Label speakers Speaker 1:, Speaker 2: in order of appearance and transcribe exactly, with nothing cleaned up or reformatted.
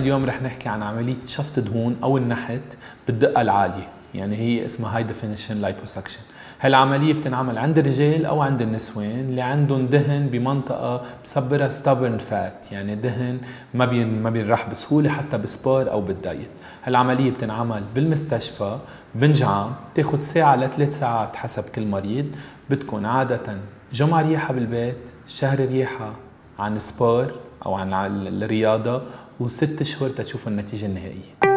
Speaker 1: اليوم رح نحكي عن عملية شفط دهون أو النحت بالدقة العالية، يعني هي اسمها هاي ديفينيشن لايبوسكشن. هالعملية بتنعمل عند الرجال أو عند النسوان اللي عندهم دهن بمنطقة بسبرها ستابرن فات، يعني دهن ما بين ما بينراح بسهولة حتى بسبار أو بالدايت. هالعملية بتنعمل بالمستشفى بنجعام، بتاخد ساعة لثلاث ساعات حسب كل مريض. بتكون عادة جمع رياحة بالبيت، شهر رياحة عن سبار أو عن الرياضة، وست شهور تشوف النتيجة النهائية.